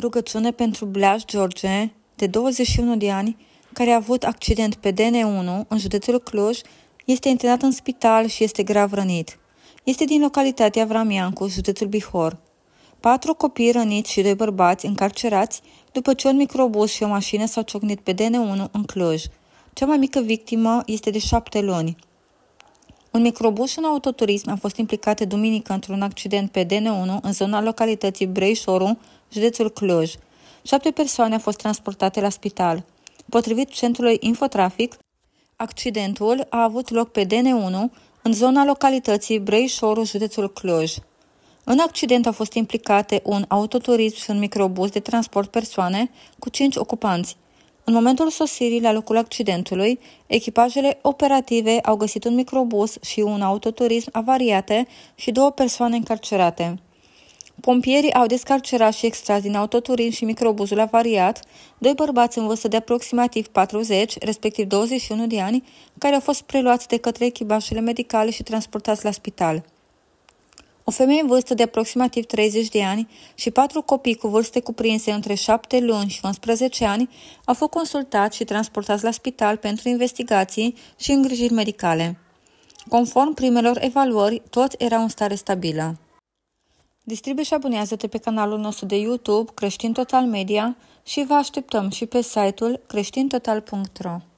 Rugăciune pentru Blaj George, de 21 de ani, care a avut accident pe DN1 în județul Cluj, este internat în spital și este grav rănit. Este din localitatea Vramiancu, județul Bihor. 4 copii răniți și 2 bărbați încarcerați după ce un microbuz și o mașină s-au ciocnit pe DN1 în Cluj. Cea mai mică victimă este de 7 luni. Un microbuz și un autoturism au fost implicate duminică într-un accident pe DN1 în zona localității Breișoru, județul Cluj. 7 persoane au fost transportate la spital. Potrivit centrului Infotrafic, accidentul a avut loc pe DN1 în zona localității Breișoru, județul Cluj. În accident au fost implicate un autoturism și un microbuz de transport persoane cu 5 ocupanți. În momentul sosirii la locul accidentului, echipajele operative au găsit un microbuz și un autoturism avariate și 2 persoane încarcerate. Pompierii au descarcerat și extras din autoturism și microbuzul avariat 2 bărbați în vârstă de aproximativ 40, respectiv 21 de ani, care au fost preluați de către echipajele medicale și transportați la spital. O femeie în vârstă de aproximativ 30 de ani și 4 copii cu vârste cuprinse între 7 luni și 11 ani au fost consultați și transportați la spital pentru investigații și îngrijiri medicale. Conform primelor evaluări, toți erau în stare stabilă. Distribuie și abonează-te pe canalul nostru de YouTube Creștin Total Media și vă așteptăm și pe site-ul creștintotal.ro.